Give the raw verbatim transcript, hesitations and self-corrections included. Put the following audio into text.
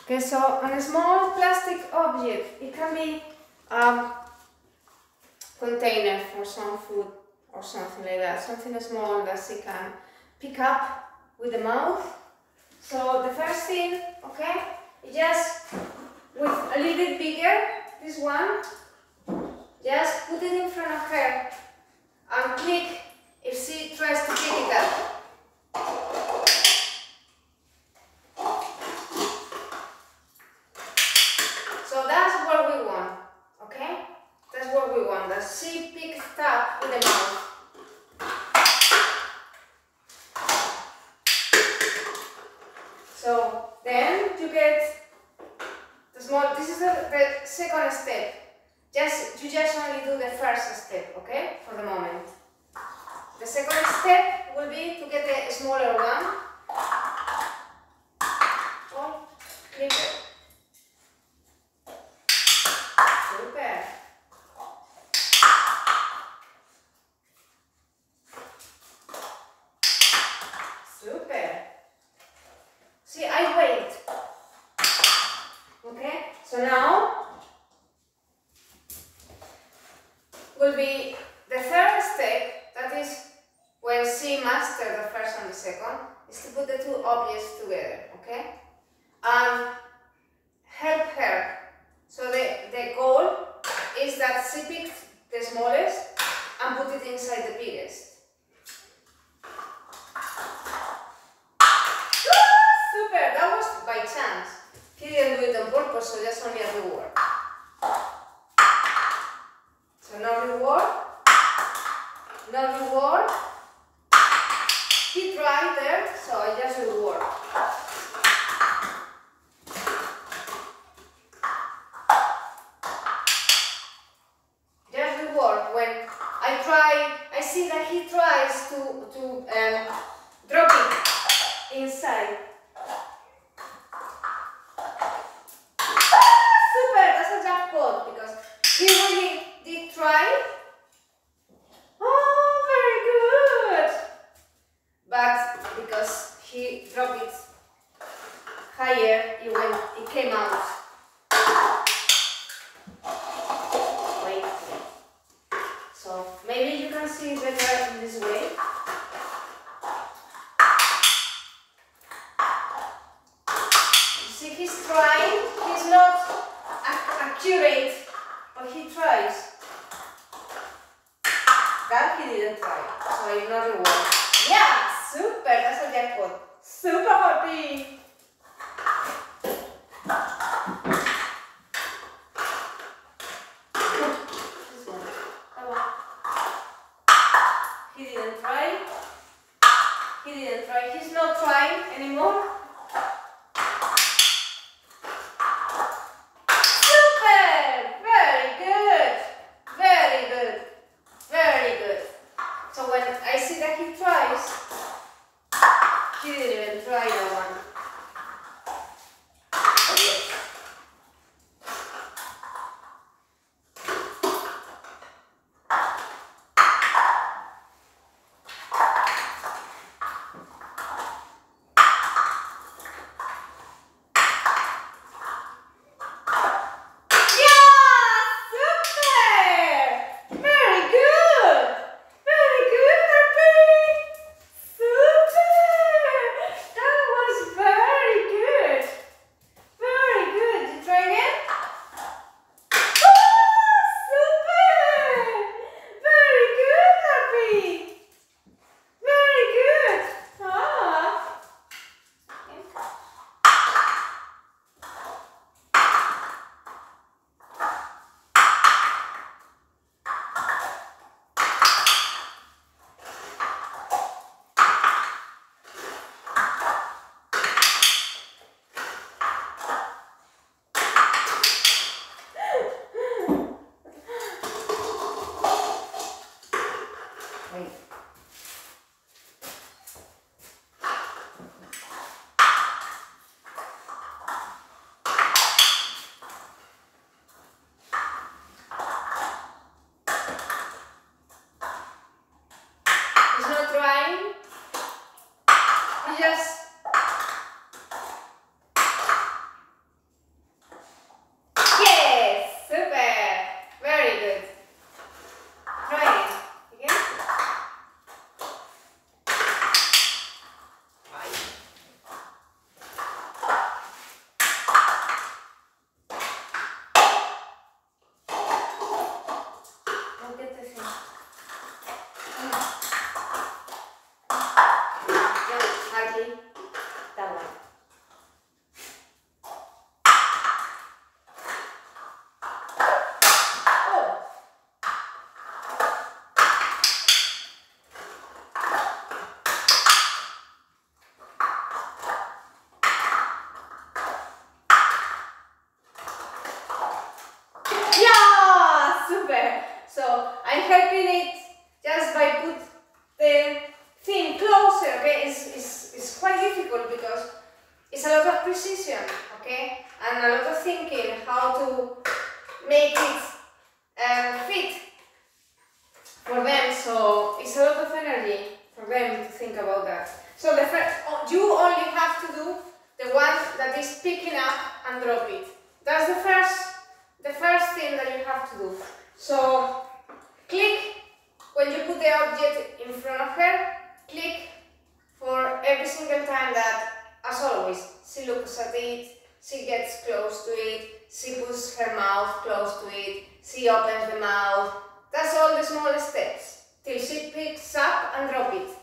Okay, so on a small plastic object, it can be a container for some food or something like that, something small that she can pick up with the mouth. So the first thing, okay, is just with a little bit bigger, this one, just put it in front of her and click if she tries to pick it up. So that's what we want, okay? That's what we want, that she picks it up with the mouth. So then you get the small, this is the, the second step. Just, you just only do the first step, okay, for the moment. The second step will be to get a smaller one. Oh, clip it. Super. Super. See, I wait. Okay, so now will be the third step, that is when she masters the first and the second, is to put the two objects together, okay? And help her. So the, the goal is that she picks the smallest and put it inside the biggest. Super, that was by chance. He didn't do it on purpose, so just only a reward. So no reward, no reward. He tried there, so I just reward. Just reward when I try, I see that he tries to, to um, drop it inside. Super, that's a jackpot because he really did try. Oh, very good. But because he dropped it higher, it went, it came out. Wait. So maybe you can see it better in this way. You see, he's trying. He's not accurate, but he tries. That he didn't try, so it's not reward. Yeah, super, that's a jackpot. Super happy. This one. Come on. He didn't try. He didn't try. He's not trying anymore. So when I see that he tries, he didn't even try that one. I'm helping it just by put the thing closer, okay? It's, it's, it's quite difficult because it's a lot of precision, okay? And a lot of thinking how to make it uh, fit for them, so it's a lot of energy for them to think about that. So the first, you only have to do the one that is picking up and drop it. That's the first, the first thing that you have to do. So click when you put the object in front of her. Click for every single time that, as always, she looks at it, she gets close to it, she puts her mouth close to it, she opens the mouth. That's all the small steps till she picks up and drop it.